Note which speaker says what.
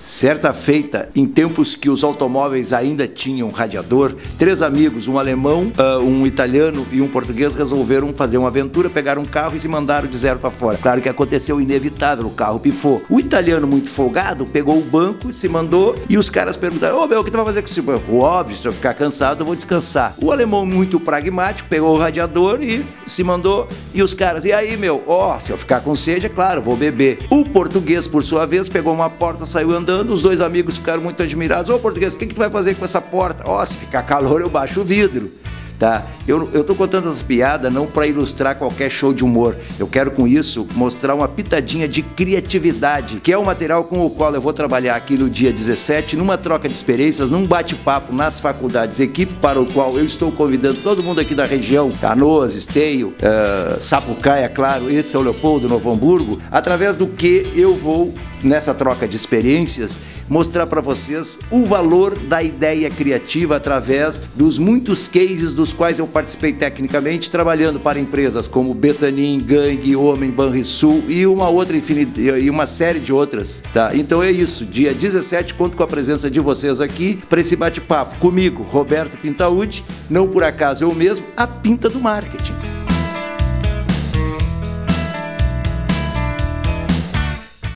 Speaker 1: Certa feita, em tempos que os automóveis ainda tinham radiador, 3 amigos, um alemão, um italiano e um português, resolveram fazer uma aventura, pegaram um carro e se mandaram de zero para fora. Claro que aconteceu o inevitável, o carro pifou. O italiano, muito folgado, pegou o banco, se mandou e os caras perguntaram: ô meu, o que tu vai fazer com esse banco? Óbvio, se eu ficar cansado eu vou descansar. O alemão, muito pragmático, pegou o radiador e se mandou. E os caras: e aí meu, se eu ficar com sede, é claro, vou beber. O português, por sua vez, pegou uma porta, saiu andando. Os 2 amigos ficaram muito admirados. Ô português, o que tu vai fazer com essa porta? Se ficar calor eu baixo o vidro. Tá? Eu tô contando essas piadas não para ilustrar qualquer show de humor. Eu quero com isso mostrar uma pitadinha de criatividade, que é o material com o qual eu vou trabalhar aqui no dia 17, numa troca de experiências, num bate-papo nas faculdades, equipe para o qual eu estou convidando todo mundo aqui da região, Canoas, Esteio, Sapucaia, claro, e São Leopoldo, Novo Hamburgo, através do que eu vou, nessa troca de experiências, mostrar para vocês o valor da ideia criativa através dos muitos cases dos quais eu participei tecnicamente, trabalhando para empresas como Betanin, Gang, Homem, Banrisul e uma série de outras, tá? Então é isso, dia 17 conto com a presença de vocês aqui para esse bate-papo comigo, Roberto Pintaúdi, não por acaso eu mesmo, a Pinta do Marketing.